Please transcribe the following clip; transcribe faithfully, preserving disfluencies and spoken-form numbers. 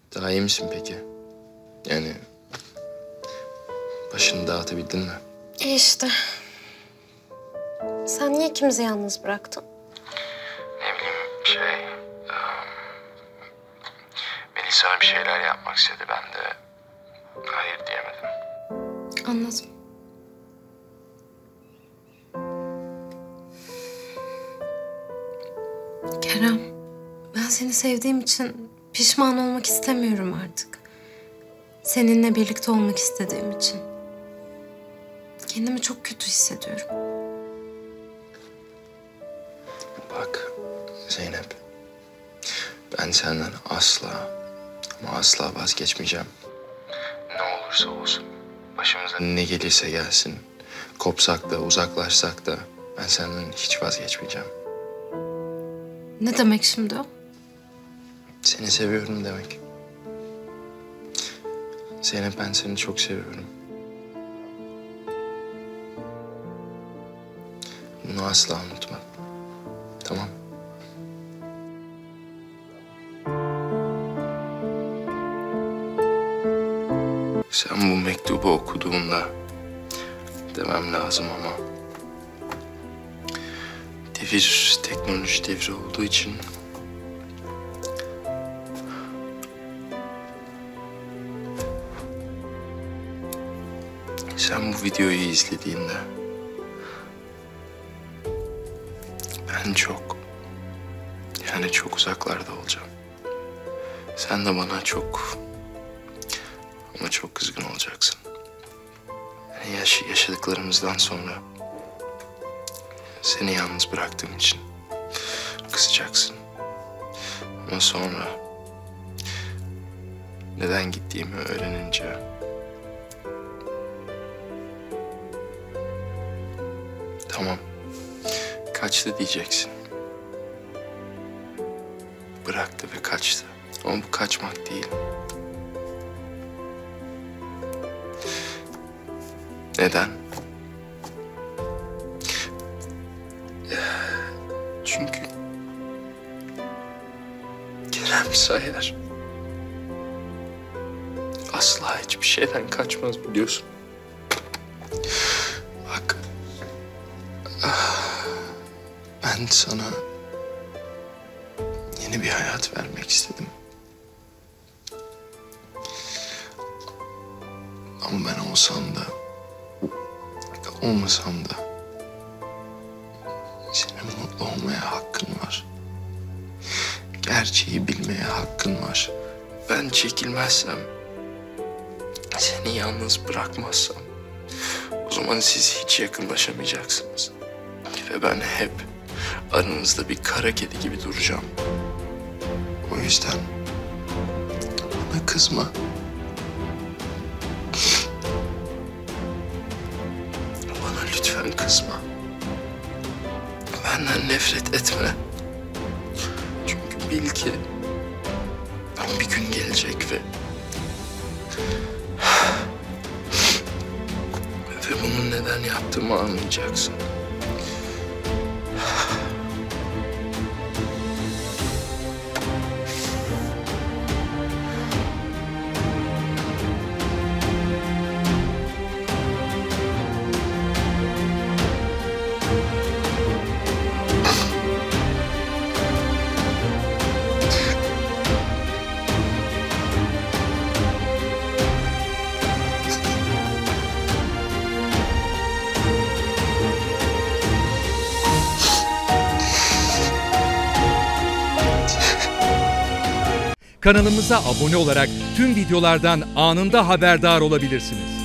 Daha iyi misin peki? Yani başını dağıtabildin mi? E işte. Sen niye ikimizi yalnız bıraktın? Ne bileyim şey... Um, Melisa bir şeyler yapmak istedi. Ben de hayır diyemedim. Anladım. Kerem, ben seni sevdiğim için pişman olmak istemiyorum artık. Seninle birlikte olmak istediğim için. Kendimi çok kötü hissediyorum. Bak Zeynep, ben senden asla ama asla vazgeçmeyeceğim. Ne olursa olsun, başımıza ne gelirse gelsin, kopsak da uzaklaşsak da ben senden hiç vazgeçmeyeceğim. Ne demek şimdi o? Seni seviyorum demek. Zeynep, ben seni çok seviyorum. Bunu asla unutma. Tamam. Sen bu mektubu okuduğunda demem lazım ama devir teknoloji devri olduğu için sen bu videoyu izlediğinde ben çok yani çok uzaklarda olacağım. Sen de bana çok ama çok kızgın olacaksın. Yani yaş yaşadıklarımızdan sonra seni yalnız bıraktığım için kızacaksın. Ama sonra neden gittiğimi öğrenince tamam, kaçtı diyeceksin. Bıraktı ve kaçtı. Ama bu kaçmak değil. Neden? Çünkü Kerem Sayar asla hiçbir şeyden kaçmaz, biliyorsun. Bak, ben sana yeni bir hayat vermek istedim. Ama ben olsam da olmasam da senin mutlu olmaya hakkın var. Gerçeği bilmeye hakkın var. Ben çekilmezsem, seni yalnız bırakmazsam o zaman siz hiç yakınlaşamayacaksınız. Ve ben hep aranızda bir kara kedi gibi duracağım. O yüzden bana kızma. Bana lütfen kızma. Benden nefret etme. Çünkü bil ki bir gün gelecek ve ve bunu neden yaptığımı anlayacaksın. Kanalımıza abone olarak tüm videolardan anında haberdar olabilirsiniz.